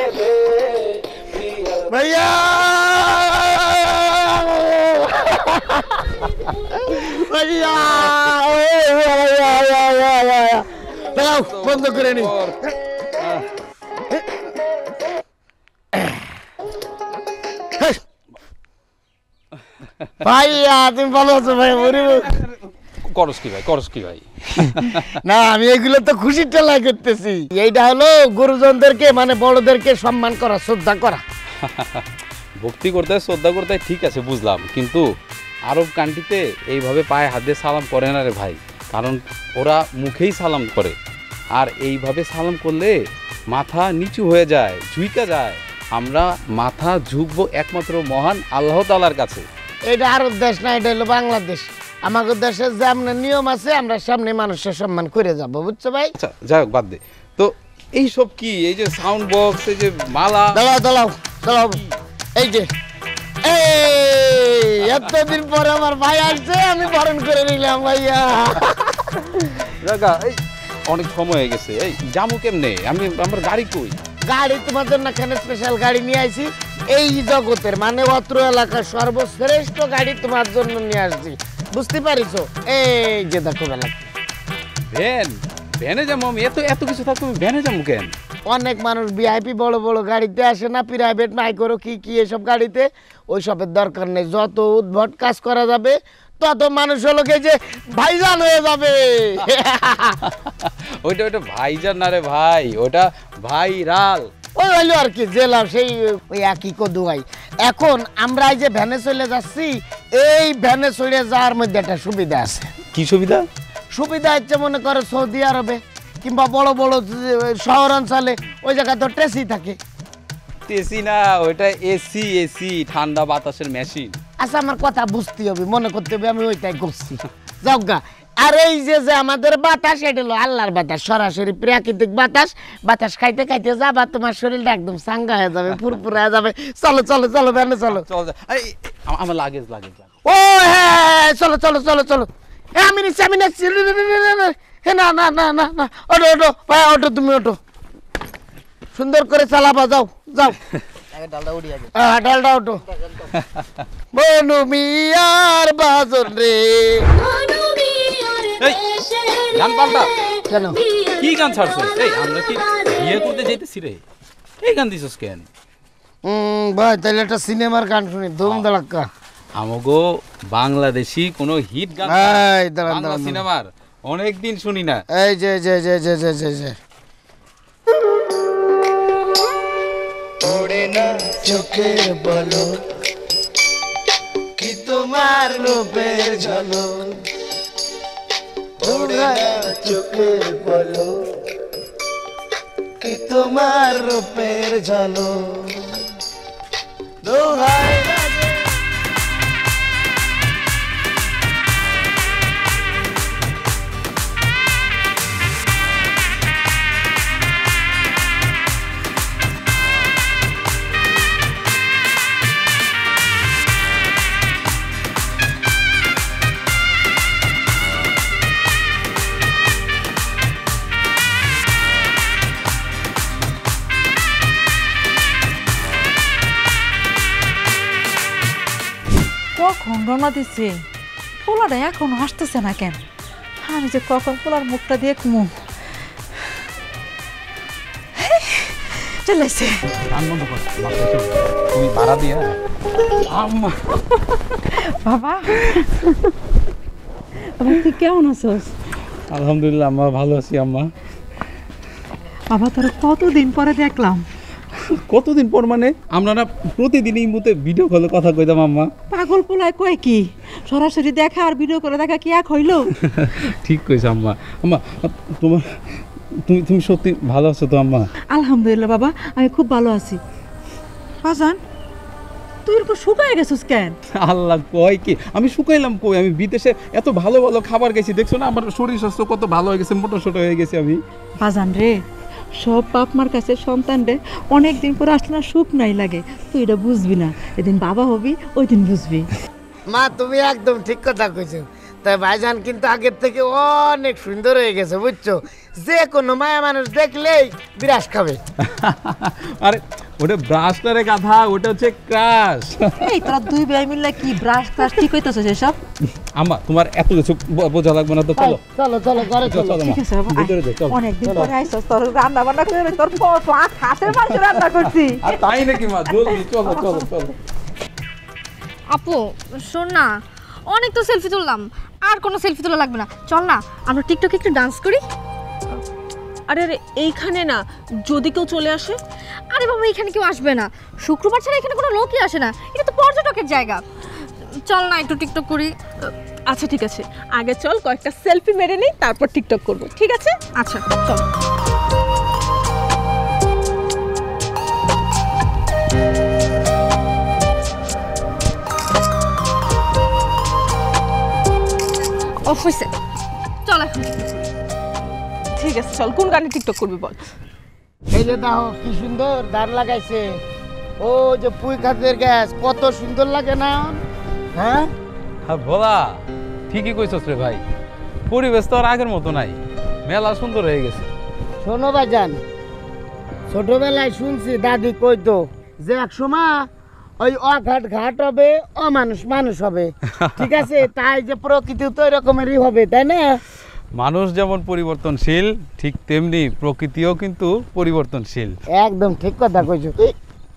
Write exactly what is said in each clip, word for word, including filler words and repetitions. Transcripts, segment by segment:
ভাইয়া ভাইয়া দাঁড়াও বন্ধ করে নি ভাইয়া তুমি ভালো আছো ভাই? করস কি ভাই করস কি ভাই? না আমি এগুলো তো খুশির টেলায় করতেছি। এইটা হলো গুরুজনদেরকে মানে বড়দেরকে সম্মান করা, শ্রদ্ধা করা। ভক্তি করতে শ্রদ্ধা করতে ঠিক আছে বুঝলাম, কিন্তু আরব কান্ট্রিতে এইভাবে পায়ে হাত দিয়ে সালাম করে না রে ভাই, কারণ ওরা মুখেই সালাম করে, আর এইভাবে সালাম করলে মাথা নিচু হয়ে যায়, ঝুঁকা যায়। আমরা মাথা ঝুঁকবো একমাত্র মহান আল্লাহ তাআলার কাছে। এটা আরব দেশ না, এটা হলো বাংলাদেশ। আমাদের দেশে যেমন নিয়ম আছে আমরা সামনে মানুষের সম্মান করে যাব, বুঝছো ভাই? আচ্ছা যাই হোক বাদ দে তো, এইসব কি এই যে সাউন্ড বক্স, এই যে মালা, দাঁড়াও দাঁড়াও দাঁড়াও, এই যে এই এতদিন পরে আমার ভাই আসছে, আমি বরণ করে নিলাম ভাইয়া। জায়গা এই অনেক সময় হয়ে গেছে, এই জামু কেমনে? আমি আমার গাড়ি কই? গাড়ি তোমার জন্য কেন স্পেশাল গাড়ি নিয়ে আইছি, এই জগতের মানে অত্র এলাকার সর্বশ্রেষ্ঠ গাড়ি তোমার জন্য নিয়ে আসছি, বুঝতে পারিছো? এই যে দেখো বেলা ভ্যান, ভ্যানে যাবো আমি? এত এত কিছু থাকতো আমি ভ্যানে যাবো কেন? অনেক মানুষ ভিআইপি বড় বড় গাড়িতে আসে না, প্রাইভেট মাইক্রো কি কি এসব গাড়িতে, ওই সবের দরকার নেই। যত উদ্ভট কাজ করা যাবে তত মানুষ হলো যে ভাইজান হয়ে যাবে। ওইটা ওইটা ভাইজান না রে ভাই, ওটা ভাইরাল। ওই হইলো আর কি জেলা, সেই ওই একই কদুয়াই। এখন আমরা এই যে ভ্যানে চলে যাচ্ছি, এই ভ্যানে চলে যাওয়ার মধ্যে একটা সুবিধা আছে। কি সুবিধা? সুবিধা হচ্ছে মনে করো সৌদি আরবে কিংবা বড় বড় শহর অঞ্চলে ওই জায়গায় তো ট্রেসি থাকে। এসি না, ওইটা এসি, এসি ঠান্ডা বাতাসের মেশিন। আচ্ছা আমার কথা বুঝতে হবে, মনে করতে হবে আমি ওইটাই করছি। যাও গা। আর এই যে যে আমাদের বাতাস, এটা হলো আল্লাহর বাতাস, সরাসরি প্রাকৃতিক বাতাস। বাতাস খাইতে খাইতে যাবা, তোমার শরীরটা একদম চাঙ্গা হয়ে যাবে, ফুরফুরা হয়ে যাবে। চলো চলো চলো ভ্যানে চলো। আমার লাগেজ লাগেজ ও হ্যাঁ চলো চলো চলো চলো। আমি নিচ্ছি আমি নিচ্ছি। না না না না না, ওটো ওটো ভাই, ওটো তুমি ওটো, সুন্দর করে চালাবা। যাও যাও, ডালটা ওটো। বনু মিয়ার বাজন রে। গান পাল্টা কেন? কি গান ছাড়ছস? এই আমরা কি বিয়ে করতে যাইতেছি রে? এই গান দিছস কেন? হুম ভাই, তাহলে একটা সিনেমার গান শুনি, ধুম ধাড়াক্কা। আমগো বাংলাদেশি কোন হিট গান এই দাঁড়ান বাংলা দাঁড়ান, সিনেমার অনেকদিন শুনি না। এই যে যে যে যে যে যে যে ওড়ে না চোখে বলো কি তোমার রূপের ঝলক, ওড়ে না চোখে বলো কি তোমার রূপের ঝলক, দোহাই কখন রওনা দিচ্ছে, পোলাটা এখনো আসতেছে না কেন? আমি যে কখন পোলার মুখটা দেখমু। চলেছে তুমি ভাড়া দিয়া আম্মা। বাবা বাবা তুই কেমন আছিস? আলহামদুলিল্লাহ আম্মা, ভালো আছি আম্মা। বাবা তোর কতদিন পরে দেখলাম। কতদিন পর মানে? আমরা না প্রতিদিন এই মুহূর্তে ভিডিও কলে কথা কইতাম আম্মা। পাগল পোলায় কয় কি, সরাসরি দেখা আর ভিডিও করে দেখা কি এক হইল? ঠিক কইছ আম্মা। আম্মা তোমার তুমি তুমি সত্যি ভালো আছো তো আম্মা? আলহামদুলিল্লাহ বাবা, আমি খুব ভালো আছি। বাজান তুই এরকম শুকায় গেছিস কেন? আল্লাহ কয় কি, আমি শুকাইলাম কই? আমি বিদেশে এত ভালো ভালো খাবার খাইছি, দেখছো না আমার শরীর স্বাস্থ্য কত ভালো হয়ে গেছে, মোটা সোটা হয়ে গেছে আমি। বাজান রে, সব বাপ মার কাছে সন্তান রে অনেক দিন পরে আসলে না সুখ নাই লাগে, তুই এটা বুঝবি না, এদিন বাবা হবি ওই দিন বুঝবি। মা তুমি একদম ঠিক কথা কইছো। তাই ভাইজান কিন্তু আগের থেকে অনেক সুন্দর হয়ে গেছে, বুঝছো? যে কোনো মায়া মানুষ দেখলেই বিরাস খাবে। আরে ওটা ব্রাশ করে গাধা, ওটা হচ্ছে ক্রাশ। এই তোরা দুই ভাই মিলে কি ব্রাশ ক্রাশ ঠিক হইতেছে সেসব? আম্মা তোমার এত কিছু ব- বোঝা লাগবে না তো, চলো চলো চলো ঘরে চলো চলো মা, ঠিক আছে বাবা, আয়। ভিতরে যাও, চলো। অনেকদিন পরে আইছস, তোর রান্না বান্না করে তোর পাঁচ হাতের মাংস রান্না করছি। আর তাই নাকি মা, জলদি চলো চলো চলো। আপু শোন না, অনেক তো সেলফি তুললাম, আর কোনো সেলফি তোলা লাগবে না। চল না আমরা টিকটকে একটু ডান্স করি। আরে আরে এইখানে না, যদি কেউ চলে আসে? আরে বাবা এখানে কেউ আসবে না, শুক্রবার ছাড়া এখানে কোনো লোকই আসে না, এটা তো পর্যটকের জায়গা। চল না একটু টিকটক করি। আচ্ছা ঠিক আছে, আগে চল কয়েকটা সেলফি মেরে নেই, তারপর টিকটক করব, ঠিক আছে? আচ্ছা চল। অফ হয়েছে, চল এখন। ঠিক আছে চল, কোন গানে টিকটক করবি বল? এই যে দাও কি সুন্দর ধান লাগাইছে, ও যে পুই খাতের গ্যাস কত সুন্দর লাগে না? হ্যাঁ হ্যাঁ বলা ঠিকই কইছস রে ভাই, পরিবেশ তো আর আগের মতো নাই, মেলা সুন্দর হয়ে গেছে। শোনো ভাইজান, ছোটবেলায় শুনছি দাদি কইতো যে এক সময় ওই অঘাট ঘাট হবে, অমানুষ মানুষ হবে। ঠিক আছে, তাই যে প্রকৃতি তো এরকমেরই হবে, তাই না? মানুষ যেমন পরিবর্তনশীল, ঠিক তেমনি প্রকৃতিও কিন্তু পরিবর্তনশীল। একদম ঠিক কথা কইছো। এই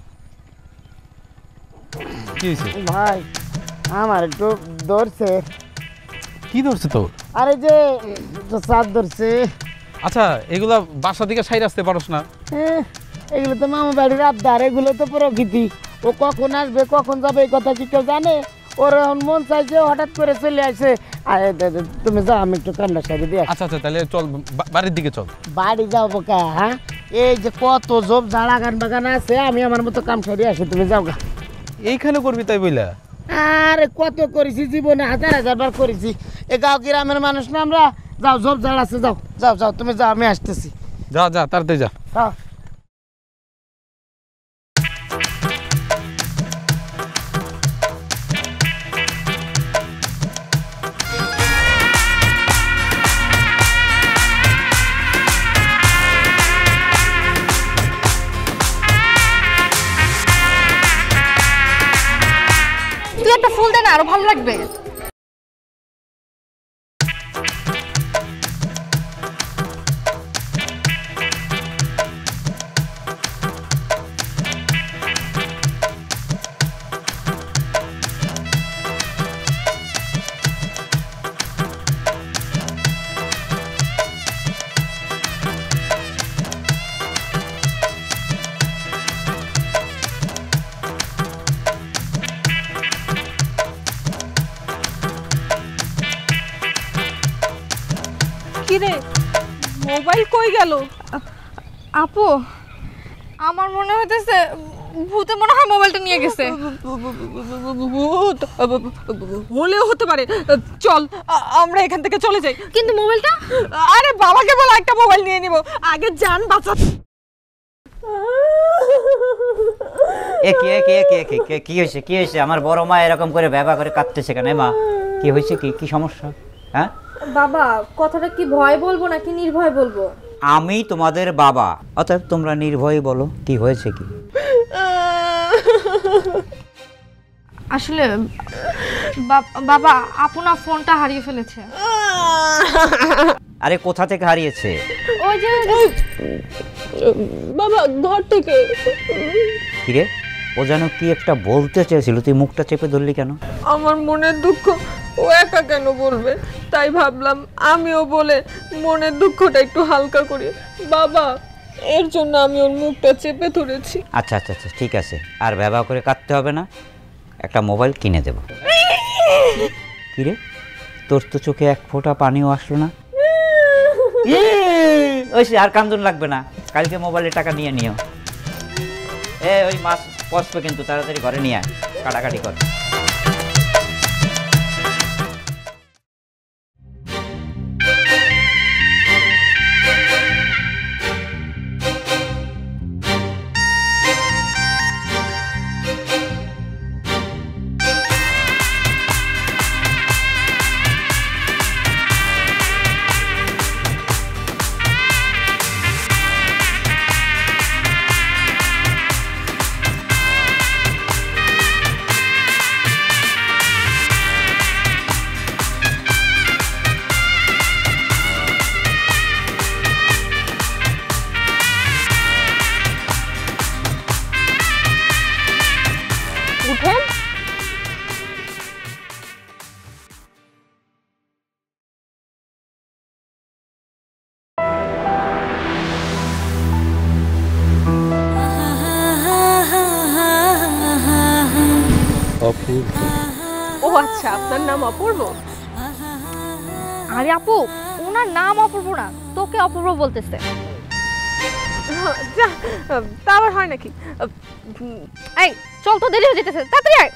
কি হয়েছে? ভাই আমার একটু ধরছে। কি ধরছে তোর? আরে যে তো চাঁদ ধরছে। আচ্ছা এগুলা বাসা থেকে সাইড আসতে পারোস না? হ্যাঁ, এগুলো তো মামা বাড়ির আবদার, এগুলো তো প্রকৃতি। ও কখন আসবে কখন যাবে এই কথা কি কেউ জানে? ওর এখন মন চাইছে, হঠাৎ করে চলে আসে। আরে দে- দে- তুমি যাও, আমি একটু ঠান্ডা সাইডে দিয়ে আসি। আচ্ছা আচ্ছা তাহলে চল বা- বাড়ির দিকে চল। বাড়ি যাও বোকা? হ্যাঁ, এই যে কত জব ঝাড়া গান বাগান আছে, আমি আমার মতো কাম সারি আসি, তুমি যাও গা। এইখানে করবি তাই বইলা? আরে কত করেছি জীবনে, হাজার হাজার বার করেছি। এ গাঁও গ্রামের মানুষ না আমরা। যাও, জব ঝাড় আছে, যাও যাও যাও, তুমি যাও, আমি আসতেছি। যা যা তাড়াতাড়ি যা। যাও। তুই একটা ফুল দে না, আরো ভালো লাগবে। কি রে, মোবাইল কই গেল? আপু আমার মনে হইতেছে ভূতে মনে হয় মোবাইলটা নিয়ে গেছে। ভূত হলেও হতে পারে, চল আ- আমরা এখান থেকে চলে যাই। কিন্তু মোবাইলটা? আরে বাবাকে বল একটা মোবাইল নিয়ে নিব, আগে যান বাঁচা। এ কি এ কি এ কি এ কি কে- কি হয়েছে কি হয়েছে? আমার বড় মা এরকম করে ব্যবহার করে কাঁদতেছে কেন? এ মা কি হয়েছে, কি কি সমস্যা? হ্যাঁ, বাবা কথাটা কি ভয় বলবো নাকি নির্ভয় বলবো? আমি তোমাদের বাবা, অতএব তোমরা নির্ভয়ে বলো কি হয়েছে কি। আসলে বাব- বাবা আপনা ফোনটা হারিয়ে ফেলেছে। আরে কোথা থেকে হারিয়েছে? ওই যে বাবা ঘর থেকে। কিরে, ও যেন কি একটা বলতে চেয়েছিল, তুই মুখটা চেপে ধরলি কেন? আমার মনের দুঃখ ও একা কেন বলবে, তাই ভাবলাম আমিও বলে মনের দুঃখটা একটু হালকা করি। বাবা এর জন্য আমি ওর মুখটা চেপে ধরেছি। আচ্ছা আচ্ছা আচ্ছা ঠিক আছে, আর ব্যবহার করে কাঁদতে হবে না, একটা মোবাইল কিনে দেব। কিরে, তোর তো চোখে এক ফোঁটা পানিও আসলো না। ওই সে, আর কান্দন লাগবে না, কালকে মোবাইলের টাকা নিয়ে নিও। এ ওই মাছ পচবে কিন্তু, তাড়াতাড়ি ঘরে নিয়ে আয়, কাটাকাটি কর। অপূর্ব। ও আচ্ছা, আপনার নাম অপূর্ব? আরে আপু, ওনার নাম অপূর্ব না, তোকে অপূর্ব বলতেছে। যা, তা আবার হয় নাকি? এই চল, তো দেরি হয়ে যেতেছে, তাড়াতাড়ি আয়।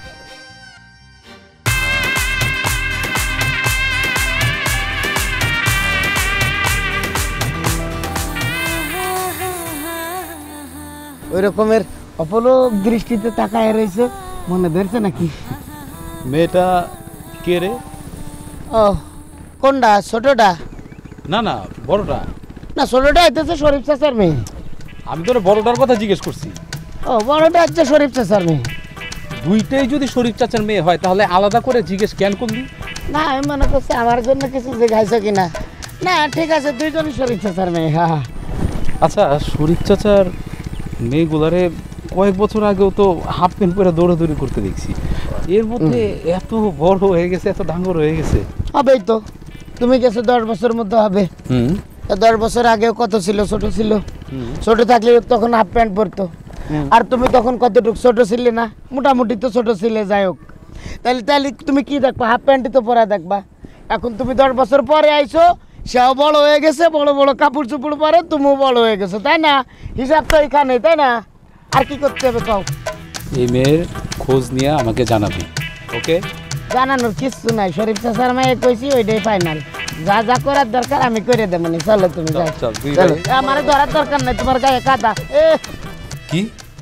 ওই রকমের অপলক দৃষ্টিতে তাকায় রয়েছে, মনে ধরছে নাকি? মেয়েটা কে রে? ও কোনটা? ছোটটা? না না, বড়টা। না, ছোটটা হইতেছে শরীফ চাচার মেয়ে। আমি তোর বড়টার কথা জিজ্ঞেস করছি। ও, বড়টা হচ্ছে শরীফ চাচার মেয়ে। দুইটাই যদি শরীফ চাচার মেয়ে হয় তাহলে আলাদা করে জিজ্ঞেস কেন করলি? না, আমি মনে করছি আমার জন্য কিছু জিজ্ঞাসা কিনা। না ঠিক আছে, দুইজনই শরীফ চাচার মেয়ে। হ্যাঁ হ্যাঁ। আচ্ছা, শরীফ চাচার মেয়েগুলারে কয়েক বছর আগেও তো হাফ প্যান্ট পরে দৌড়াদৌড়ি করতে দেখছি, এর মধ্যে এত বড় হয়ে গেছে, এত ডাঙ্গর হয়ে গেছে। হবেই তো, তুমি গেছো দশ বছর মধ্যে হবে। হুম। দশ বছর আগেও কত ছিল? ছোট ছিল। ছোট থাকলে তখন হাফ প্যান্ট পরতো, আর তুমি তখন কতটুকু ছোট ছিলে না? মোটামুটি তো ছোট ছিলে। যাই হোক, তাহলে তাহলে তুমি কি দেখবা? হাফ প্যান্টই তো পরা দেখবা। এখন তুমি দশ বছর পরে আইছো, সেও বড় হয়ে গেছে, বড় বড় কাপড় চুপড় পরে, তুমিও বড় হয়ে গেছো, তাই না? হিসাব তো এখানে, তাই না? আর কি করতে হবে কও? এই মেয়ের খোঁজ নিয়ে আমাকে জানাবি, ওকে? জানানোর কিচ্ছু নাই, শরীফ চাচার মায়ে কইছি ওইটাই ফাইনাল। যা যা করার দরকার আমি করে দেবো। চলো তুমি যাও। চল, তুই চলো, আমার ধরার দরকার নাই, তোমার গায়ে কাদা। এ কি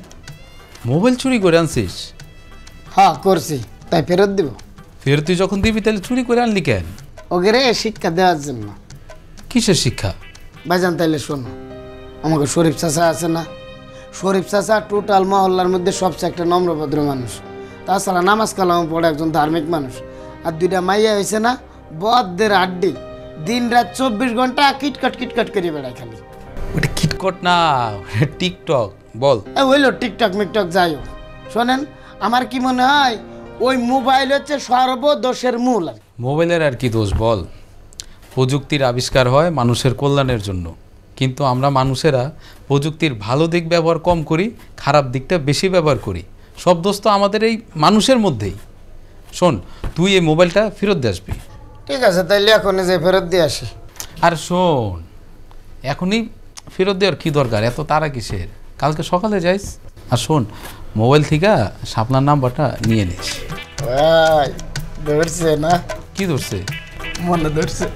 মোবাইল চুরি করে আনছিস? হ্যাঁ করছি, তাই ফেরত দিব। ফের তুই যখন দিবি তাহলে চুরি করে আনলি কেন? ওকে রে শিক্ষা দেওয়ার জন্য। কিসের শিক্ষা? ভাইজান তাইলে শোনো, আমাকে শরীফ চাচা আছে না, শরীফ চাচা টোটাল মহল্লার মধ্যে সবচেয়ে একটা নম্রভদ্র মানুষ। তাছাড়া নামাজ কালাম পড়ে একজন ধার্মিক মানুষ। আর দুইটা মাইয়া হয়েছে না, বদের আড্ডি, দিন রাত চব্বিশ ঘন্টা কিটকট কিটকট করে বেড়ায় খালি। ওটা কিটকট না, ওটা টিকটক। বল। এ হইলো টিকটক মিকটক, যাই হোক। শোনেন, আমার কি মনে হয় ওই মোবাইল হচ্ছে সর্বদোষের মূল। আর মোবাইলের আর কি দোষ বল? প্রযুক্তির আবিষ্কার হয় মানুষের কল্যাণের জন্য, কিন্তু আমরা মানুষেরা প্রযুক্তির ভালো দিক ব্যবহার কম করি, খারাপ দিকটা বেশি ব্যবহার করি। সব দোষ তো আমাদের এই মানুষের মধ্যেই। শোন, তুই এই মোবাইলটা ফেরত দিয়ে আসবি। ঠিক আছে, তাইলে এখন যে ফেরত দিয়ে আসি। আর শোন, এখনই ফেরত দেওয়ার কী দরকার? এত তারা কিসের? কালকে সকালে যাইস। আর শোন, মোবাইল থেকে শাপলার নাম্বারটা নিয়ে নিস। ভাই ধরছে না? কি ধরছে? মনে ধরছে।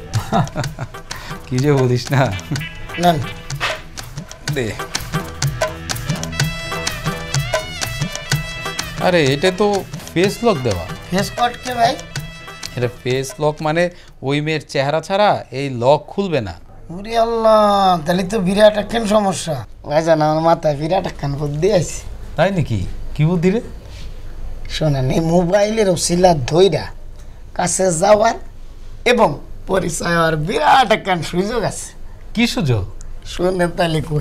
কি যে বলিস না। নেন। দে। আরে এটা তো ফেস লক দেওয়া। ফেস কোড কে ভাই? এটা ফেস লক মানে ওই মেয়ের চেহারা ছাড়া এই লক খুলবে না। ওরে আল্লাহ, তাহলে তো বিরাট একখান সমস্যা। ভাইজান আমার মাথায় বিরাট একখান বুদ্ধি আছে। তাই নাকি? কি বুদ্ধি রে? শোনেন, এই মোবাইলের ওসিলা ধইরা কাছে যাওয়ার এবং পরিচয় হওয়ার বিরাট একখান সুযোগ আছে। কি সুযোগ? শোনেন তাহলে কই।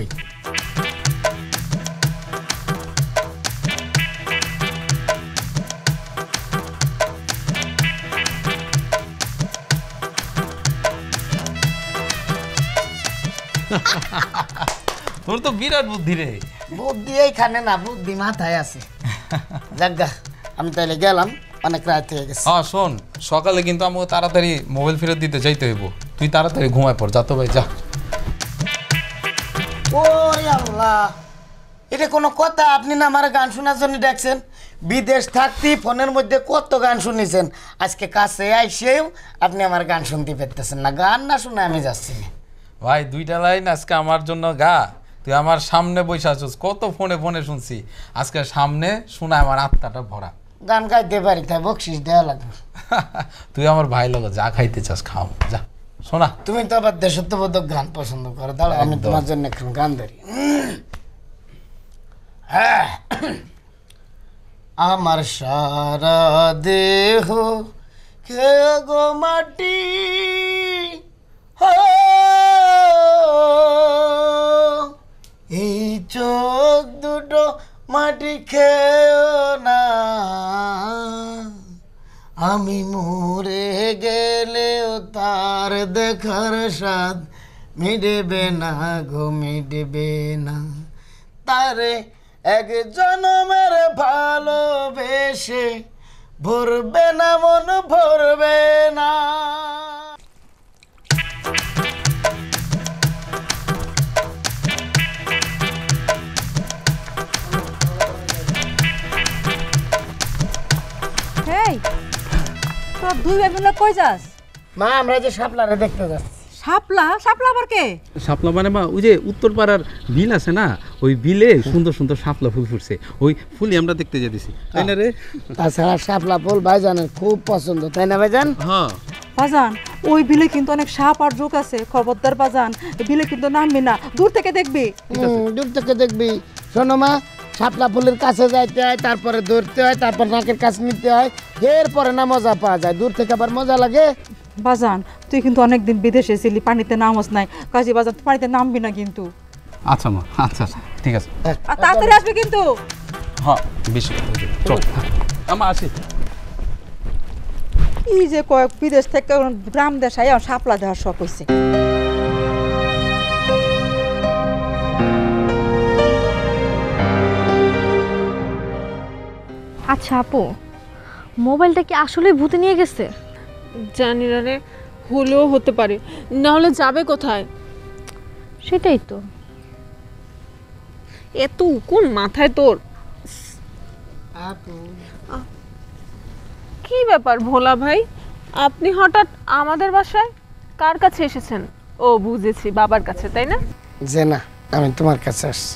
তোর তো বিরাট বুদ্ধি রে। বুদ্ধি এইখানে না, বুদ্ধি মাথায় আছে। যাজ্ঞা, আমি তাইলে গেলাম, অনেক রাত হয়ে গেছে। হ্যাঁ শোন, সকালে কিন্তু আমাকে তাড়াতাড়ি মোবাইল ফেরত দিতে যাইতে হইব। তুই তাড়াতাড়ি ঘুমায় পড়, যা তো ভাই যা। ওরে আল্লাহ, এটা কোনো কথা? আপনি না আমার গান শোনার জন্য ডাকছেন? বিদেশ থাকতে ফোনের মধ্যে কত গান শুনেছেন, আজকে কাছে আইসেও আপনি আমার গান শুনতে পেতেছেন না। গান না শুনে আমি যাচ্ছি না। ভাই দুইটা লাইন আজকে আমার জন্য গা। তুই আমার সামনে বসে আছিস, কত ফোনে ফোনে শুনছি, আজকে সামনে শোনা আমার আত্মাটা ভরা। গান গাইতে পারি, তাই বকশিস দেওয়া লাগবে। তুই আমার ভাই লোক, যা খাইতে চাস খাও, যা। শোনা, তুমি তো আবার দেশত্ববোধক গান পছন্দ করো, দাঁড়া আমি একদম। তোমার জন্য এখন গান ধরি। হ্যাঁ, আমার সারা দেহ কে গো মাটি, হো, এই চোখ দুটো মাটি খেও না, আমি মরে গেলেও তার দেখার স্বাদ মিটবে না গো, মিটবে না। তারে এক জনমের ভালোবেসে ভরবে না মন ভরবে না। হেই তোর দুই ভাই মিলে কই যাস? মা আমরা যে শাপলারে দেখতে যাচ্ছি। শাপলা? শাপলা আবার কে? শাপলা মানে মা ওই যে উত্তরপাড়ার বিল আছে না, ওই বিলে সুন্দর সুন্দর শাপলা ফুল ফুটছে, ওই ফুলই আমরা দেখতে যেতেছি, তাই না রে? তাছাড়া শাপলা ফুল ভাইজানের খুব পছন্দ, তাই না ভাইজান? হ্যাঁ বাজান ওই বিলে কিন্তু অনেক সাপ আর জোক আছে, খবরদার বাজান, বিলে কিন্তু নামবি না, দূর থেকে দেখবি। হুম, দূর থেকে দেখবি। শোনো মা, শাপলা ফুলের কাছে যাইতে হয়, তারপরে ধরতে হয়, তারপর নাকের কাছে নিতে হয়, এরপরে না মজা পাওয়া যায়। দূর থেকে আবার মজা লাগে। বাজান তুই কিন্তু অনেকদিন বিদেশে ছিলি, পানিতে নামস নাই, কাজী বাজান তুই পানিতে নামবি না কিন্তু। আচ্ছা মা, আচ্ছা আচ্ছা ঠিক আছে। আর তাড়াতাড়ি আসবি কিন্তু। হ্যাঁ বেশি চল আমা আসি। এই যে কয়েক বিদেশ থেকে গ্রাম দেশায় শাপলা দেওয়ার শখ হয়েছে। আচ্ছা আপু, মোবাইলটা কি আসলে ভূতে নিয়ে গেছে? জানি না রে, হলেও হতে পারে, না হলে যাবে কোথায়? সেটাই তো। এত কোন মাথায় তোর? কি ব্যাপার ভোলা ভাই, আপনি হঠাৎ আমাদের বাসায় কার কাছে এসেছেন? ও বুঝেছি, বাবার কাছে, তাই না? যে না, আমি তোমার কাছে আসছি।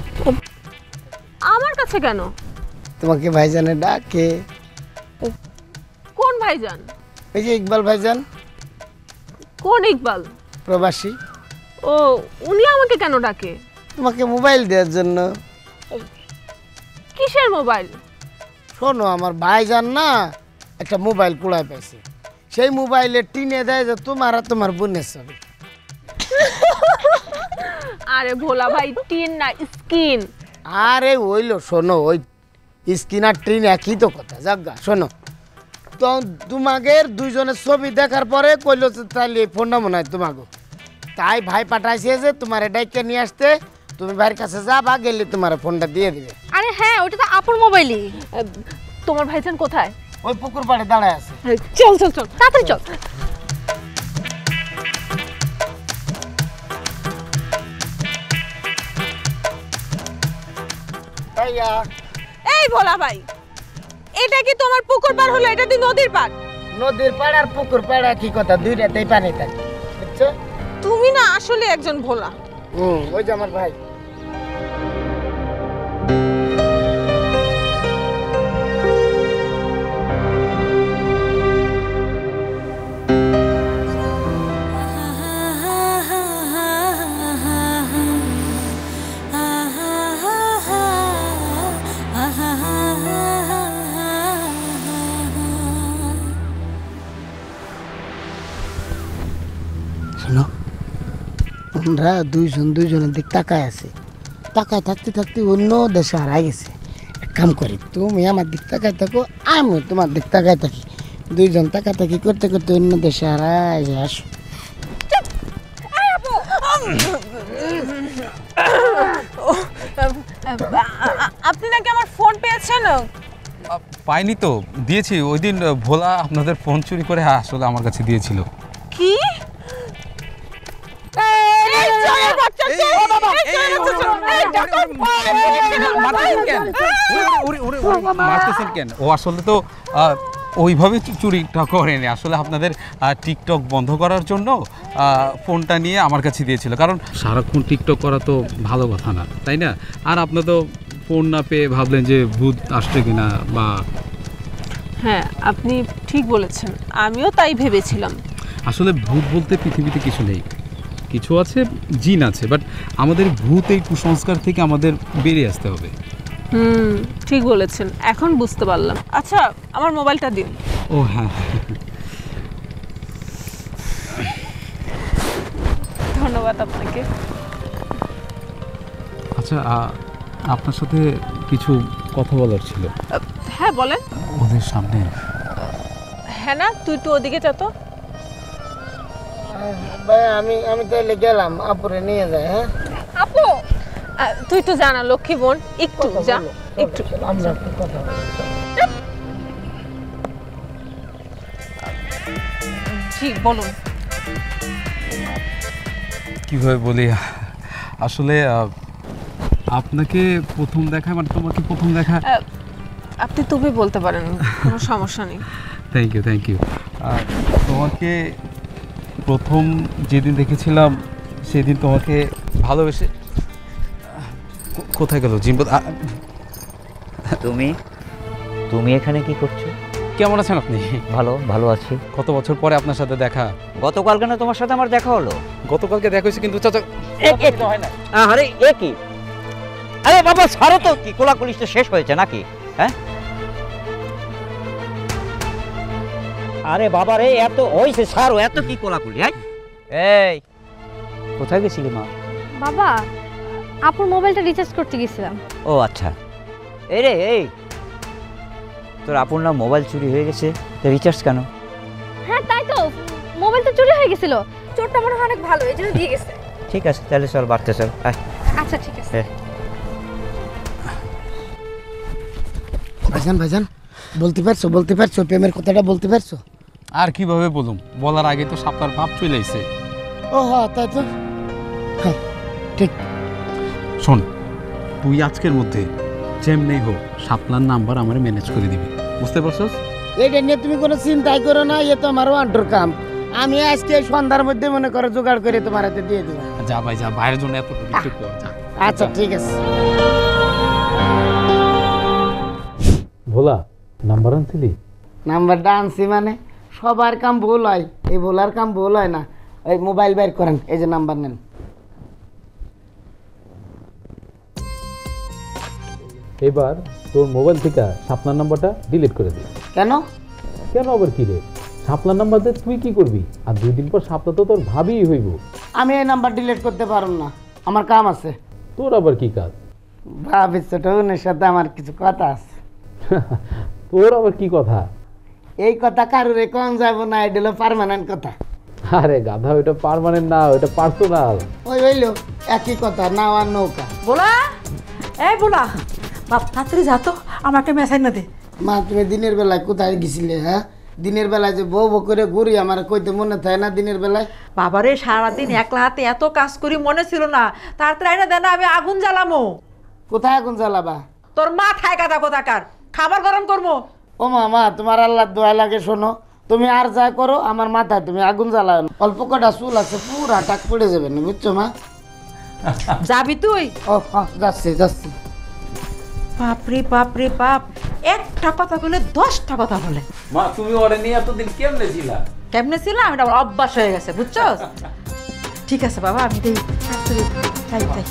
আমার কাছে কেন? তোমাকে ভাইজানে ডাকে। কোন ভাইজান? এই যে ইকবাল ভাইজান, কোন ইকবাল? প্রবাসী। ও, উনি আমাকে কেন ডাকে? তোমাকে মোবাইল দেওয়ার জন্য। কিসের মোবাইল? শোনো, আমার ভাইজান না একটা মোবাইল কুড়ায় পাইছে, সেই মোবাইলে টিনে দেয় যে তোমার আর তোমার বোনের ছবি। আরে ভোলা ভাই, টিন না স্ক্রিন। আরে ওইলো, শোনো, ওই স্ক্রিন আর টিন একই তো কথা। যাজ্ঞা শোনো, তো তোমাদের দুইজনের ছবি দেখার পরে কইলো যে তাহলে এই ফোনটা মনে হয় তোমাকে, তাই ভাই পাঠাইছে যে তোমার ডাইকে নিয়ে আসতে, তুমি ভাইয়ের কাছে যাবা, গেলে তোমার ফোনটা দিয়ে দিবে। আরে হ্যাঁ, ওটা তো আপুর মোবাইলই। তোমার ভাইজান কোথায়? ওই পুকুর পাড়ে দাঁড়ায় আছে। চল চল চল, তাড়াতাড়ি চল। ভাইয়া, এই ভোলা ভাই, এটা কি তোমার পুকুর পার হলো? এটা দি নদীর পার। নদীর পাড় আর পুকুর পাড় কি কথা, দুইটাতেই পানি থাকে, বুঝছো? তুমি না আসলে একজন ভোলা। হুম, ওই যে আমার ভাই। শোনো, আমরা দুইজন দুইজনের দিক তাকায় আছে, তাকায় থাকতে থাকতে অন্য দেশে হারাই গেছে। এক কাম করি, তুমি আমার দিক তাকায় থাকো, আমি তোমার দিক তাকায় থাকি, দুইজন তাকায় থাকি করতে করতে অন্য দেশে হারাই আসো। আপনি নাকি আমার ফোন পেয়েছেন? পাইনি তো, দিয়েছি ওই দিন ভোলা আপনাদের ফোন চুরি করে আসলে আমার কাছে দিয়েছিল। কি? ও আসলে তো ওইভাবে চুরিটা করেনি, আসলে আপনাদের টিকটক বন্ধ করার জন্য ফোনটা নিয়ে আমার কাছে দিয়েছিল, কারণ সারাক্ষণ টিকটক করা তো ভালো কথা না, তাই না? আর আপনি তো ফোন না পেয়ে ভাবলেন যে ভূত আসছে কিনা বা। হ্যাঁ, আপনি ঠিক বলেছেন, আমিও তাই ভেবেছিলাম। আসলে ভূত বলতে পৃথিবীতে কিছু নেই, কিছু আছে, জিন আছে, বাট আমাদের ভূত এই কুসংস্কার থেকে আমাদের বেরিয়ে আসতে হবে। হুম, ঠিক বলেছেন, এখন বুঝতে পারলাম। আচ্ছা, আমার মোবাইলটা দিন। ও হ্যাঁ, ধন্যবাদ আপনাকে। আচ্ছা, আপনার সাথে কিছু কথা বলার ছিল। হ্যাঁ বলেন। ওদের সামনে। হ্যাঁ না, তুই তো ওদিকে যা তো। ভাই আমি আমি তাইলে গেলাম, আপুরে নিয়ে যায়। হ্যাঁ আপু, তুই তো জানা লক্ষ্মী বোন, একটু যা, একটু। আমরা একটু কথা বলি। জি বলুন। কিভাবে বলি, আসলে আহ, আপনাকে প্রথম দেখা মানে তোমাকে প্রথম দেখা। আপনি তুমি বলতে পারেন, কোনো সমস্যা নেই। থ্যাংক ইউ থ্যাংক ইউ তোমাকে প্রথম যেদিন দেখেছিলাম সেদিন তোমাকে ভালোবেসে কো- কোথায় গেল জিম্ব? তুমি তুমি এখানে কি করছো? কেমন আছেন আপনি? ভালো ভালো আছি। কত বছর পরে আপনার সাথে দেখা। গতকাল কেন তোমার সাথে আমার দেখা হলো? গতকালকে দেখা হয়েছে কিন্তু চাচা হয় না। আরে এ কি? আরে বাবা ছাড়ো তো, কি কোলাকুলি তো শেষ হয়েছে নাকি? হ্যাঁ আরে বাবা রে, এত হইছে ছাড়ো, এত কি কোলাকুলি? হ্যাঁ এই কোথায় গেছিলি মা? বাবা, আপুর মোবাইলটা রিচার্জ করতে গেছিলাম। ও আচ্ছা। এই রে এই, তোর আপুর না মোবাইল চুরি হয়ে গেছে, তো রিচার্জ কেন? হ্যাঁ তাই তো, মোবাইলটা চুরি হয়ে গেছিল। চোরটা মনে হয় অনেক ভালো, এই জন্য দিয়ে গেছে। ঠিক আছে তাহলে চল বাড়তে চল। আয়। আচ্ছা ঠিক আছে। হ্যাঁ ভাইজান ভাইজান বলতে পারছো বলতে পারছো প্রেমের কথাটা বলতে পারছো? আর কিভাবে বলুম, বলার আগে তো সাপটার ভাব চলে এসেছে। ও হ্যাঁ তাই তো, হ্যাঁ ঠিক। শোন, তুই আজকের মধ্যে যেমনি হোক সাপলার নাম্বার আমার ম্যানেজ করে দিবি, বুঝতে পারছস? এইটা নিয়ে তুমি কোনো চিন্তাই করো না, এ তো আমারও আন্টুর কাম। আমি আজকে সন্ধ্যার মধ্যে মনে করো জোগাড় করে তোমার হাতে দিয়ে দেবো। যা ভাই যা, বাইরের জন্য এত কিছু কর, যা। আচ্ছা ঠিক আছে। ভোলা নাম্বার আনছিলি? নাম্বারটা আনছি মানে সবার কাম ভুল হয়, এই ভোলার কাম ভুল হয় না। এই মোবাইল বের করেন, এই যে নাম্বার নেন। এবার তোর মোবাইল থেকে শাপলার নাম্বারটা ডিলিট করে দিই। কেন? কেন আবার কি রে, শাপলার নাম্বার দিয়ে তুই কি করবি? আর দুই দিন পর শাপলা তো তোর ভাবিই হইব। আমি এই নাম্বার ডিলিট করতে পারব না, আমার কাম আছে। তোর আবার কি কাজ? ভাবি ছোট বোনের সাথে আমার কিছু কথা আছে। তোর আবার কি কথা? এই কথা কারোরে কম যাব না, এটা হলো পার্মানেন্ট কথা। আরে গাধা, ওইটা পার্মানেন্ট না, ওইটা পার্সোনাল। ওই হইলো একই কথা, নাও আর নৌকা। বলা এই বলা, বাপ তাড়াতাড়ি যা তো, আমার একটা মেসাইজ না দে। মা তুমি দিনের বেলায় কোথায় গেছিলে? হ্যাঁ দিনের বেলায় যে বউ বউ করে ঘুরি, আমার কইতে মনে থাকে না দিনের বেলায়? বাবারে সারাদিন একলা হাতে এত কাজ করি, মনে ছিল না। তাড়াতাড়ি আইনা দেন, আমি আগুন জ্বালামো। কোথায় আগুন জ্বালাবা? তোর মা থায় গাদা কোথাকার, খাবার গরম করবো। ও মামা, তোমার আল্লাহ দোয়া লাগে, শোনো তুমি আর যা করো আমার মাথায় তুমি আগুন জ্বালাও না। অল্প কটা চুল আছে, পুরা টাক পড়ে যাবে না, বুঝছো মা? যাবি তুই? ও হ্যাঁ যাচ্ছি যাচ্ছি। বাপরে বাপরে বাপ, একটা কথা বলে দশটা কথা বলে। মা তুমি ওরে নিয়ে এতদিন কেমনে ছিলা? কেমনে ছিলাম এটা আমার অভ্যাস হয়ে গেছে, বুঝছো? ঠিক আছে বাবা, আমি দেই তাড়াতাড়ি তাই তাই।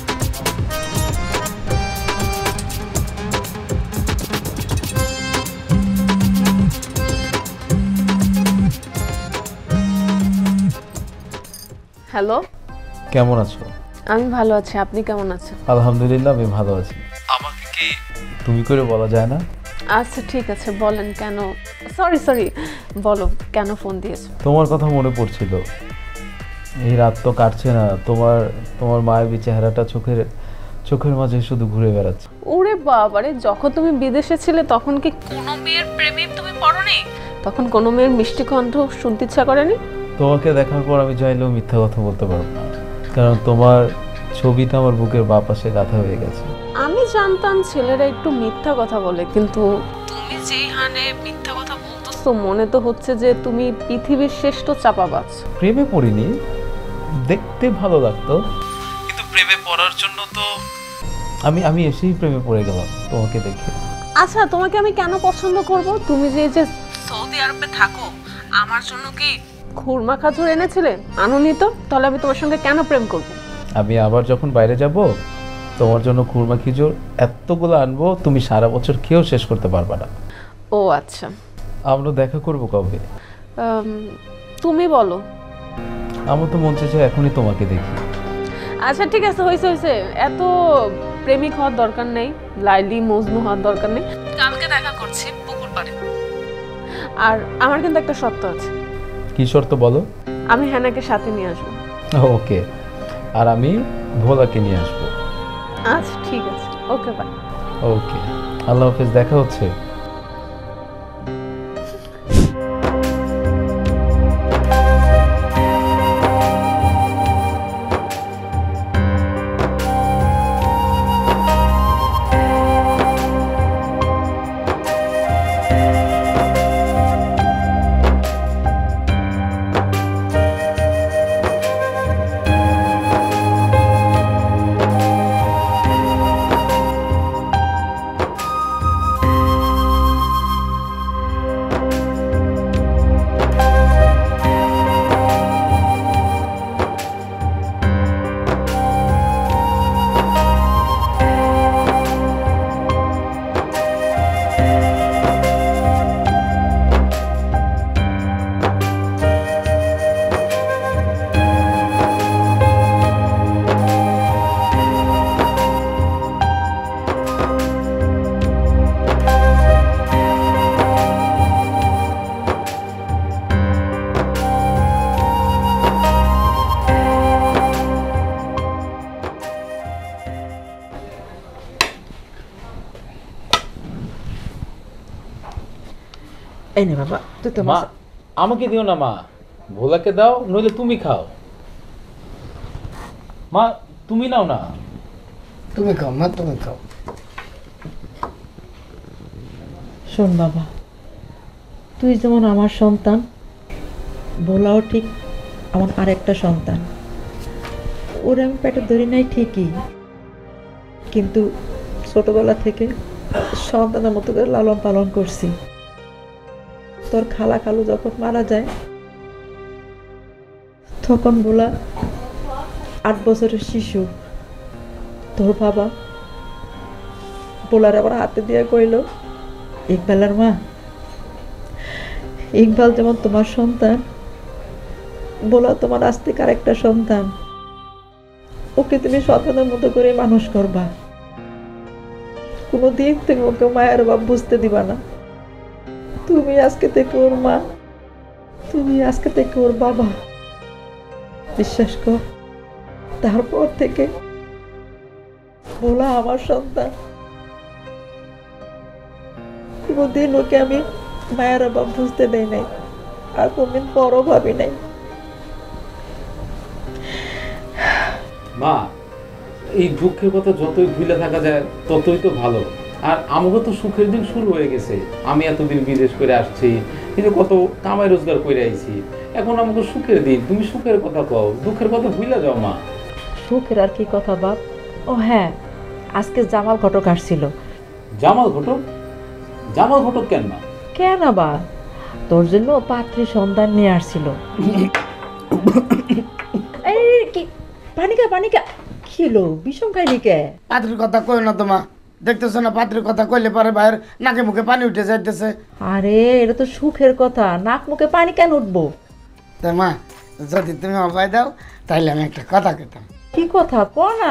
হ্যালো, কেমন আছো? আমি ভালো আছি, আপনি কেমন আছেন? আলহামদুলিল্লাহ আমি ভালো আছি। আমাকে কি তুমি করে বলা যায় না? আচ্ছা ঠিক আছে, বলেন কেন? সরি সরি, বলো কেন ফোন দিয়েছো? তোমার কথা মনে পড়ছিল। এই রাত তো কাটছে না, তোমার তোমার মায়াবী চেহারাটা চোখের চোখের মাঝে শুধু ঘুরে বেড়াচ্ছে। ওরে বাবারে, যখন তুমি বিদেশে ছিলে তখন কি কোনো মেয়ের প্রেমে তুমি পড়োনি? তখন কোনো মেয়ের মিষ্টি কণ্ঠ শুনতে ইচ্ছা করেনি? তোমাকে দেখার পর আমি চাইলেও মিথ্যা কথা বলতে পারবো না, কারণ তোমার ছবিটা আমার বুকের বাঁ পাশে গাঁথা হয়ে গেছে। আমি জানতাম ছেলেরা একটু মিথ্যা কথা বলে, কিন্তু তুমি যেই হানে মিথ্যা কথা বলতেছো, মনে তো হচ্ছে যে তুমি পৃথিবীর শ্রেষ্ঠ চাপাবাজ। প্রেমে পড়িনি, দেখতে ভালো লাগতো, কিন্তু প্রেমে পড়ার জন্য তো আমি আমি এসেই প্রেমে পড়ে গেলাম তোমাকে দেখে। আচ্ছা, তোমাকে আমি কেন পছন্দ করব? তুমি যে যে সৌদি আরবে থাকো, আমার জন্য কি খুরমা খাজুর এনেছিলে? আনোনি তো, তাহলে আমি তোমার সঙ্গে কেন প্রেম করব? আমি আবার যখন বাইরে যাব তোমার জন্য খুরমা খিজুর এতগুলো আনবো, তুমি সারা বছর খেয়েও শেষ করতে পারবে না। ও আচ্ছা, আমরা দেখা করব কবে? আম, তুমি বলো। আমার তো মন চাইছে এখনই তোমাকে দেখি। আচ্ছা ঠিক আছে, হয়েছে হয়েছে, এত প্রেমিক হওয়ার দরকার নেই, লাইলি মজনু হওয়ার দরকার নেই। কালকে দেখা করছি পুকুর পাড়ে। আর আমার কিন্তু একটা শর্ত আছে। কি শর্ত বলো? আমি হ্যানাকে সাথে নিয়ে আসবো। ওকে, আর আমি ভোলাকে নিয়ে আসবো। আচ্ছা ঠিক আছে, ওকে বাই। ওকে, আল্লাহ হাফেজ, দেখা হচ্ছে। এই নে বাবা তুই তো মা আমাকে দিও না মা, ভোলাকে দাও, নইলে তুমি খাও। মা তুমি নাও না। তুমি খাও মা, তুমি খাও। শোন বাবা, তুই যেমন আমার সন্তান, বলাও ঠিক আমার আরেকটা সন্তান। ওরা আমি পেটে ধরি নাই ঠিকই, কিন্তু ছোটবেলা থেকে সন্তানের মতো করে লালন পালন করছি। তোর খালা খালু যখন মারা যায় তখন বলা আট বছরের শিশু। তোর বাবা বোলার আবার হাতে দিয়ে কইল, ইকবালের মা, ইকবাল যেমন তোমার সন্তান, বলা তোমার আজ থেকে আরেকটা সন্তান। ওকে তুমি সন্তানের মতো করে মানুষ করবা, কোনোদিন তুমি ওকে মায়ের বাপ বুঝতে দিবা না। তুমি আজকে থেকে ওর মা, তুমি আজকে থেকে ওর বাবা। বিশ্বাস কর, তারপর থেকে বলা আমার সন্তান। কোনোদিন ওকে আমি মায়ের বাপ বুঝতে দেয় নাই, আর কোনদিন পরও ভাবি নাই। মা এই দুঃখের কথা যতই ভুলে থাকা যায় ততই তো ভালো। আর আমাকে তো সুখের দিন শুরু হয়ে গেছে। আমি এতদিন বিদেশ করে আসছি, কিন্তু কত কামাই রোজগার করে আইছি, এখন আমাকে সুখের দিন। তুমি সুখের কথা কও, দুঃখের কথা ভুলে যাও মা। সুখের আর কি কথা বাপ। ও হ্যাঁ, আজকে জামাল ঘটক আসছিল। জামাল ঘটক? জামাল ঘটক কেন মা? কেন বা, তোর জন্য পাত্রী সন্ধান নিয়ে আসছিল। এই কি পানিকা পানিকা খিলো বিষম খাইলি কে? পাত্রীর কথা কই না তোমা, দেখতেছো না পাত্রীর কথা কইলে পারে ভাইয়ের নাকে মুখে পানি উঠে যাইতেছে। আরে এটা তো সুখের কথা, নাক মুখে পানি কেন উঠবো? তাই মা, যদি তুমি অভয় দাও তাহলে আমি একটা কথা কইতাম। কি কথা ক না?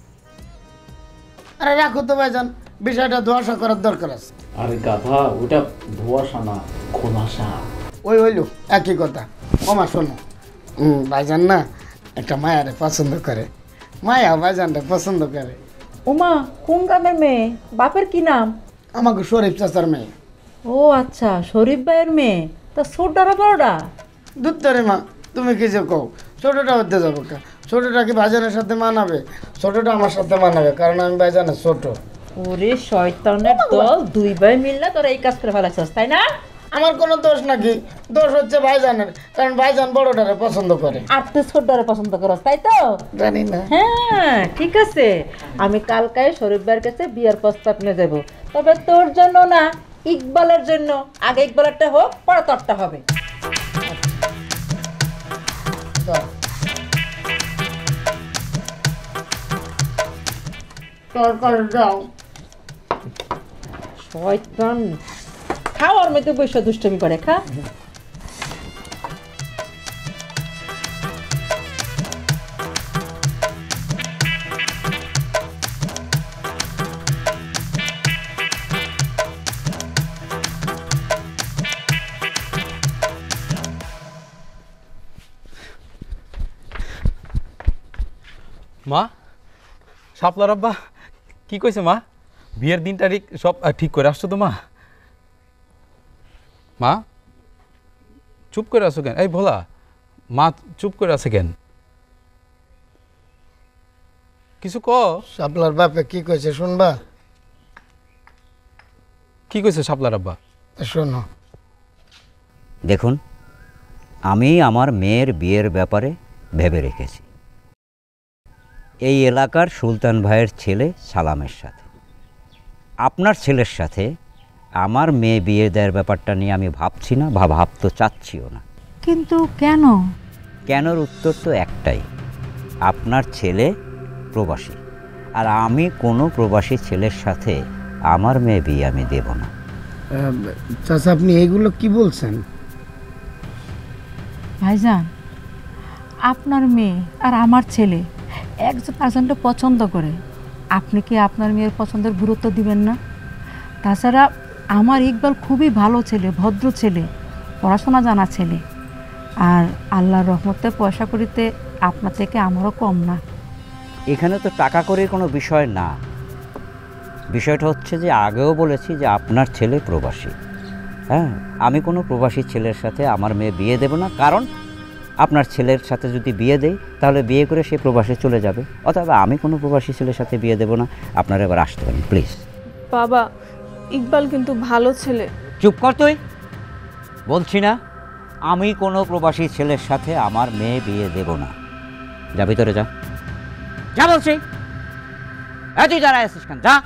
আরে রাখো তো ভাইজান, বিষয়টা ধোয়াশা করার দরকার আছে। আরে গাধা, ওটা ধোঁয়াশা না, খোলাসা। ওই হইলো একই কথা। ওমা শোনো, হুম ভাইজান না একটা মায়ারে পছন্দ করে, মায়া ভাইজানটা পছন্দ করে। ওমা কোন গ্রামের মেয়ে? বাপের কি নাম? আমাকে শরীফ চাচার মেয়ে। ও আচ্ছা, শরীফ ভাইয়ের মেয়ে। তা ছোটরা বড়রা? দুধরে মা, তুমি কি যে কও, ছোটটা হতে যাবো কা? ছোটটা কি ভাইজানের সাথে মানাবে? ছোটটা আমার সাথে মানাবে, কারণ আমি ভাইজানের ছোট। ওরে শয়তানের দল, দুই ভাই মিললে তোরা এই কাজ করে ফেলাইছস, তাই না? আমার কোনো দোষ নাকি? দোষ হচ্ছে ভাইজানের, কারণ ভাইজান বড়টারে পছন্দ করে। আর তুই ছোটরা পছন্দ করস, তাই তো? জানি না। হ্যাঁ ঠিক আছে, আমি কালকায় শরীফ ভাইয়ের কাছে বিয়ার প্রস্তাব নিয়ে যাবো। তবে তোর জন্য না, ইকবালের জন্য। আগে ইকবালেরটা হোক, পরে তোরটা হবে। যাও। তরকারি দাও। শয়তান খাওয়ার মধ্যে বসে দুষ্টমি করে, খা। মা, শাপলার আব্বা কি কইছে মা? বিয়ের দিন তারিখ সব আহ, ঠিক করে আসছো তো মা? মা চুপ করে আছো কেন? এই ভোলা, মা চুপ করে আছে কেন? কিছু ক। শাপলার বাপে কি কইছে শুনবা? কি কইছে শাপলার আব্বা? শোনো। দেখুন, আমি আমার মেয়ের বিয়ের ব্যাপারে ভেবে রেখেছি এই এলাকার সুলতান ভাইয়ের ছেলে সালামের সাথে। আপনার ছেলের সাথে আমার মেয়ে বিয়ে দেওয়ার ব্যাপারটা নিয়ে আমি ভাবছি না, বা ভাবতে চাচ্ছিও না। কিন্তু কেন? কেনর উত্তর তো একটাই, আপনার ছেলে প্রবাসী, আর আমি কোনো প্রবাসী ছেলের সাথে আমার মেয়ে বিয়ে আমি দেব না। চাচা আপনি এইগুলো কি বলছেন? ভাইজান, আপনার মেয়ে আর আমার ছেলে একজন আরেকজনকে পছন্দ করে, আপনি কি আপনার মেয়ের পছন্দের গুরুত্ব দিবেন না? তাছাড়া আমার ইকবাল খুবই ভালো ছেলে, ভদ্র ছেলে, পড়াশোনা জানা ছেলে, আর আল্লাহর রহমতে পয়সা করিতে আপনার থেকে আমারও কম না। এখানে তো টাকা করে কোনো বিষয় না, বিষয়টা হচ্ছে যে আগেও বলেছি যে আপনার ছেলে প্রবাসী, হ্যাঁ, আমি কোনো প্রবাসী ছেলের সাথে আমার মেয়ে বিয়ে দেব না, কারণ আপনার ছেলের সাথে যদি বিয়ে দেই তাহলে বিয়ে করে সে প্রবাসে চলে যাবে। অথবা আমি কোনো প্রবাসী ছেলের সাথে বিয়ে দেব না। আপনারা এবার আসতে পারেন প্লিজ। বাবা, ইকবাল কিন্তু ভালো ছেলে। চুপ কর তুই, বলছি না আমি কোনো প্রবাসী ছেলের সাথে আমার মেয়ে বিয়ে দেব না। যা ভিতরে যা, যা বলছি। এ তুই দাঁড়ায় আছিস কেন? যা।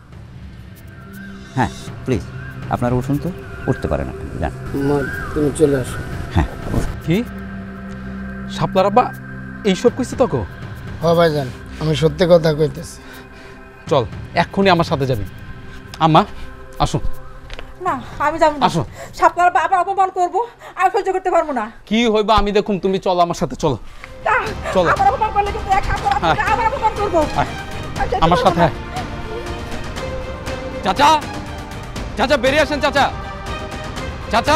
হ্যাঁ প্লিজ আপনারা উঠুন তো, উঠতে পারেন আপনি, যান। মা তুমি চলে আসো। হ্যাঁ কি শাপলার আব্বা এইসব কইছে তোকে? হ ভাইজান, আমি সত্যি কথা কইতেছি। চল এক্ষুনি আমার সাথে যাবি। আম্মা আসো। না আমি যাবো না। আসো। শাপলার বাবা অপমান করবো, আমি সহ্য করতে পারবো না। কি হইবা আমি দেখুন, তুমি চলো আমার সাথে, চলো চলো। আমার অপমান করলে কিন্তু এক হাত ধরে হ্যাঁ। আমার অপমান করবো। আয়, আমার সাথে আয়। চাচা, চাচা বেরিয়ে আসেন। চাচা, চাচা।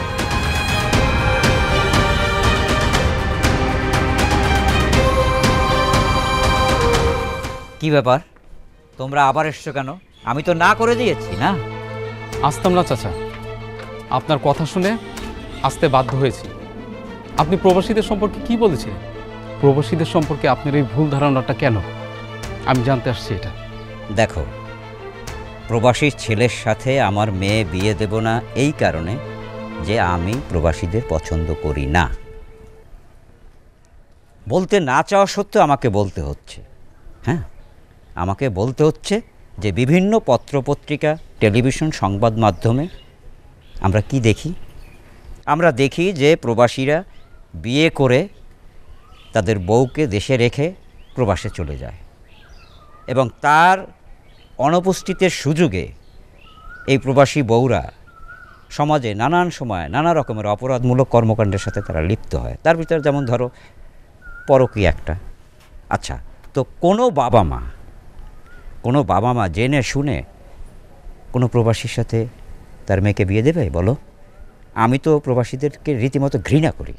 কি ব্যাপার, তোমরা আবার এসছো কেন? আমি তো না করে দিয়েছি না। আসতাম না চাচা, আপনার কথা শুনে আসতে বাধ্য হয়েছি। আপনি প্রবাসীদের সম্পর্কে কি বলেছিলেন? প্রবাসীদের সম্পর্কে আপনার এই ভুল ধারণাটা কেন? আমি জানতে আসছি এটা। দেখো, প্রবাসী ছেলের সাথে আমার মেয়ে বিয়ে দেব না এই কারণে যে আমি প্রবাসীদের পছন্দ করি না। বলতে না চাওয়া সত্ত্বেও আমাকে বলতে হচ্ছে। হ্যাঁ, আমাকে বলতে হচ্ছে যে বিভিন্ন পত্রপত্রিকা, টেলিভিশন, সংবাদ মাধ্যমে আমরা কি দেখি? আমরা দেখি যে প্রবাসীরা বিয়ে করে তাদের বউকে দেশে রেখে প্রবাসে চলে যায় এবং তার অনুপস্থিতির সুযোগে এই প্রবাসী বউরা সমাজে নানান সময় নানা রকমের অপরাধমূলক কর্মকাণ্ডের সাথে তারা লিপ্ত হয়। তার ভিতরে যেমন ধরো পরকী একটা। আচ্ছা, তো কোনো বাবা মা কোনো বাবা মা জেনে শুনে কোনো প্রবাসীর সাথে তার মেয়েকে বিয়ে দেবে বলো? আমি তো প্রবাসীদেরকে রীতিমতো ঘৃণা করি।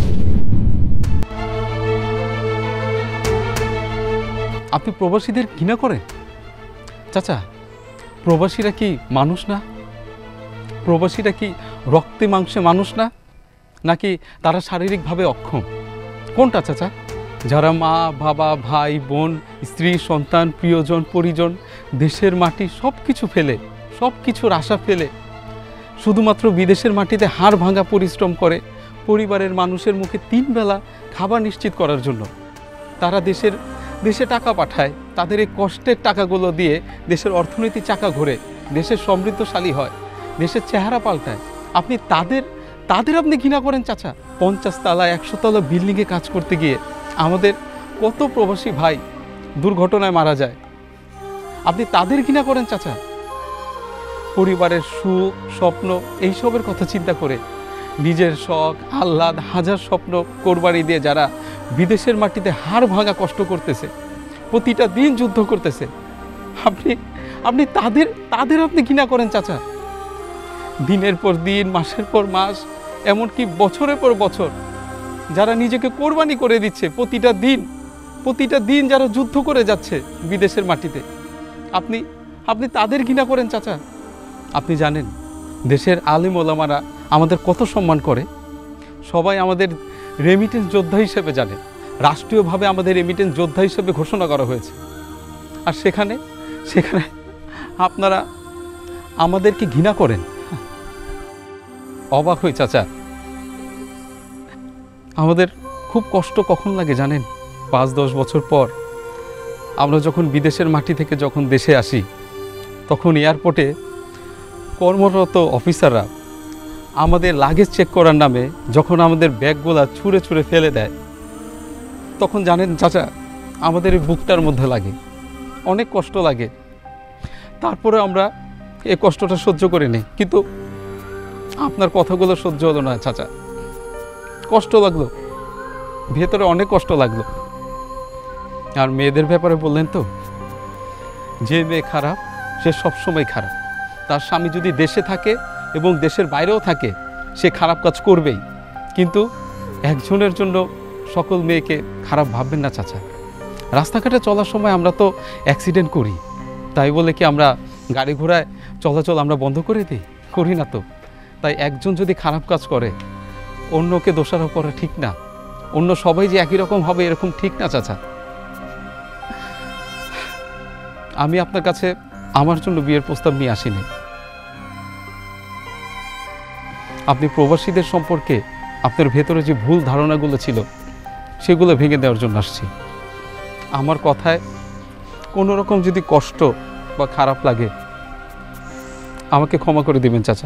আপনি প্রবাসীদের ঘৃণা করেন? চাচা, প্রবাসীরা কি মানুষ না? প্রবাসীরা কি রক্তে মাংসে মানুষ না? নাকি তারা শারীরিকভাবে অক্ষম? কোনটা চাচা? যারা মা, বাবা, ভাই, বোন, স্ত্রী, সন্তান, প্রিয়জন, পরিজন, দেশের মাটি সব কিছু ফেলে, সব কিছুর আশা ফেলে শুধুমাত্র বিদেশের মাটিতে হাড় ভাঙা পরিশ্রম করে পরিবারের মানুষের মুখে তিন বেলা খাবার নিশ্চিত করার জন্য তারা দেশের দেশে টাকা পাঠায়। তাদের এই কষ্টের টাকাগুলো দিয়ে দেশের অর্থনীতি চাকা ঘোরে, দেশের সমৃদ্ধশালী হয়, দেশের চেহারা পাল্টায়। আপনি তাদের তাদের আপনি ঘৃণা করেন চাচা? পঞ্চাশ তলা একশো তলা বিল্ডিংয়ে কাজ করতে গিয়ে আমাদের কত প্রবাসী ভাই দুর্ঘটনায় মারা যায়, আপনি তাদের ঘৃণা করেন চাচা? পরিবারের সুখ, স্বপ্ন এইসবের কথা চিন্তা করে নিজের শখ, আহ্লাদ, হাজার স্বপ্ন কোরবানি দিয়ে যারা বিদেশের মাটিতে হাড় ভাঙা কষ্ট করতেছে, প্রতিটা দিন যুদ্ধ করতেছে, আপনি আপনি তাদের তাদের আপনি ঘৃণা করেন চাচা? দিনের পর দিন, মাসের পর মাস, এমনকি বছরের পর বছর যারা নিজেকে কোরবানি করে দিচ্ছে, প্রতিটা দিন প্রতিটা দিন যারা যুদ্ধ করে যাচ্ছে বিদেশের মাটিতে, আপনি আপনি তাদের ঘৃণা করেন চাচা? আপনি জানেন দেশের আলেম ওলামারা আমাদের কত সম্মান করে? সবাই আমাদের রেমিটেন্স যোদ্ধা হিসেবে জানে, রাষ্ট্রীয়ভাবে আমাদের রেমিটেন্স যোদ্ধা হিসেবে ঘোষণা করা হয়েছে। আর সেখানে সেখানে আপনারা আমাদেরকে ঘৃণা করেন? অবাক হই চাচা। আমাদের খুব কষ্ট কখন লাগে জানেন? পাঁচ দশ বছর পর আমরা যখন বিদেশের মাটি থেকে যখন দেশে আসি, তখন এয়ারপোর্টে কর্মরত অফিসাররা আমাদের লাগেজ চেক করার নামে যখন আমাদের ব্যাগগুলা ছুঁড়ে ছুঁড়ে ফেলে দেয়, তখন জানেন চাচা আমাদের বুকটার মধ্যে লাগে, অনেক কষ্ট লাগে। তারপরে আমরা এই কষ্টটা সহ্য করে নিই। কিন্তু আপনার কথাগুলো সহ্য হলো না চাচা, কষ্ট লাগলো, ভেতরে অনেক কষ্ট লাগলো। আর মেয়েদের ব্যাপারে বললেন তো, যে মেয়ে খারাপ সে সবসময় খারাপ। তার স্বামী যদি দেশে থাকে এবং দেশের বাইরেও থাকে, সে খারাপ কাজ করবেই। কিন্তু একজনের জন্য সকল মেয়েকে খারাপ ভাববেন না চাচা। রাস্তাঘাটে চলার সময় আমরা তো অ্যাক্সিডেন্ট করি, তাই বলে কি আমরা গাড়ি ঘোড়ায় চলাচল আমরা বন্ধ করে দিই? করি না তো। তাই একজন যদি খারাপ কাজ করে অন্যকে দোষারোপ করা ঠিক না। অন্য সবাই যে একই রকম হবে এরকম ঠিক না চাচা। আমি আপনার কাছে আমার জন্য বিয়ের প্রস্তাব নিয়ে আসিনি। আপনি প্রবাসীদের সম্পর্কে আপনার ভেতরে যে ভুল ধারণাগুলো ছিল সেগুলো ভেঙে দেওয়ার জন্য আসছি। আমার কথায় কোনো রকম যদি কষ্ট বা খারাপ লাগে আমাকে ক্ষমা করে দিবেন চাচা।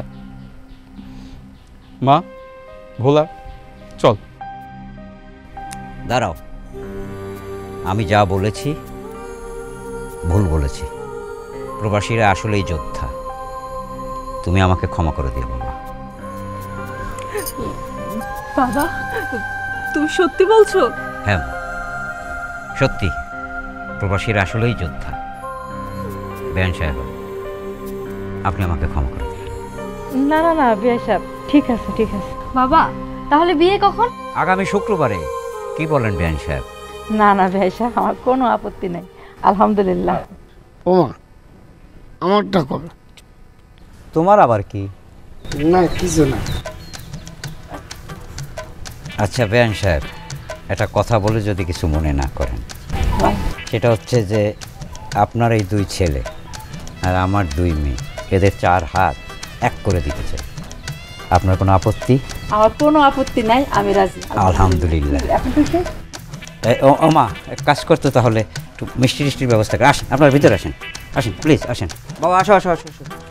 মা, ভোলা, চল। দাঁড়াও, আমি যা বলেছি ভুল বলেছি। প্রবাসীরা আসলেই যোদ্ধা। তুমি আমাকে ক্ষমা করে দিও বাবা। বাবা, তুমি সত্যি বলছো? হ্যাঁ মা, সত্যি প্রবাসীরা আসলেই যোদ্ধা। বেয়ান সাহেব, আপনি আমাকে ক্ষমা করে দিন। না না না বিয়া সাহেব, ঠিক আছে ঠিক আছে। বাবা তাহলে বিয়ে কখন? আগামী শুক্রবারে। কি বলেন বেয়ান সাহেব? না না বিয়া সাহেব, আমার কোনো আপত্তি নেই, আলহামদুলিল্লাহ। ওমা, আমারটা কবে? তোমার আবার কি? না কিছু না। আচ্ছা বেয়ান সাহেব, একটা কথা বলে যদি কিছু মনে না করেন, সেটা হচ্ছে যে আপনার এই দুই ছেলে আর আমার দুই মেয়ে, এদের চার হাত এক করে দিতে চাই। আপনার কোনো আপত্তি? আমার কোনো আপত্তি নাই, আমি রাজি। আলহামদুলিল্লাহ। এখন তো শেষ। এই, ও ও মা, এক কাজ করতে তাহলে একটু মিষ্টি টিষ্টির ব্যবস্থা করে আসেন, আপনার ভিতরে আসেন, আসেন প্লিজ আসেন। বাবা আসো আসো আসো আসো।